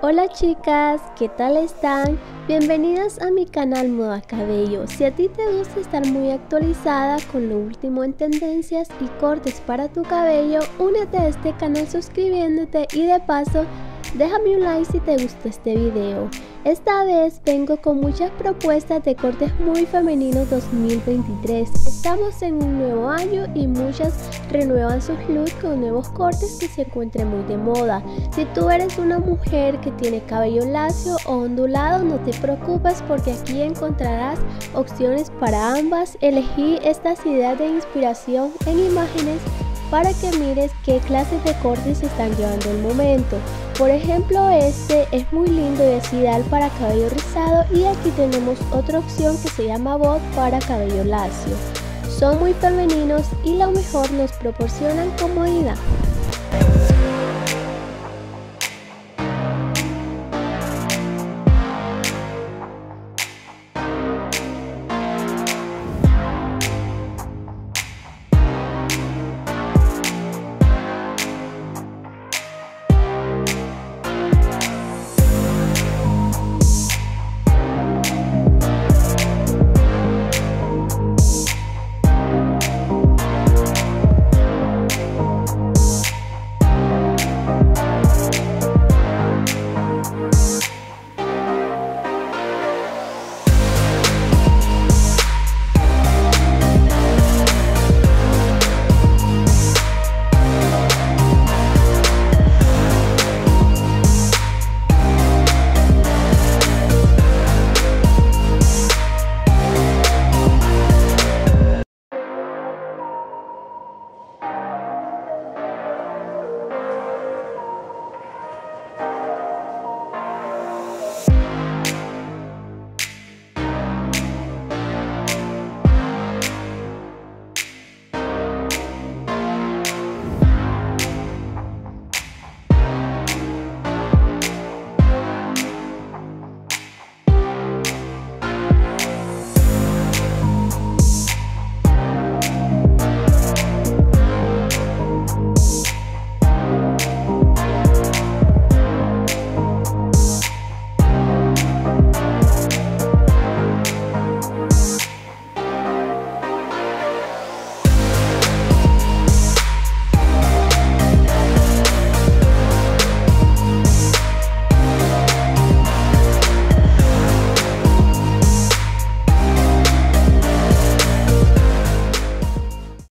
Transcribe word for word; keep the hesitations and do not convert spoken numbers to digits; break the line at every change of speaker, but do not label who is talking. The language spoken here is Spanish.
Hola chicas, ¿qué tal están? Bienvenidas a mi canal Moda Cabello. Si a ti te gusta estar muy actualizada con lo último en tendencias y cortes para tu cabello, únete a este canal suscribiéndote y de paso déjame un like si te gustó este video. Esta vez vengo con muchas propuestas de cortes muy femeninos dos mil veintitrés. Estamos en un nuevo año y muchas renuevan sus looks con nuevos cortes que se encuentren muy de moda. Si tú eres una mujer que tiene cabello lacio o ondulado, no te preocupes porque aquí encontrarás opciones para ambas. Elegí estas ideas de inspiración en imágenes para que mires qué clases de cortes se están llevando el momento. Por ejemplo, este es muy lindo y es ideal para cabello rizado, y aquí tenemos otra opción que se llama bob para cabello lacio. Son muy femeninos y lo mejor nos proporcionan comodidad.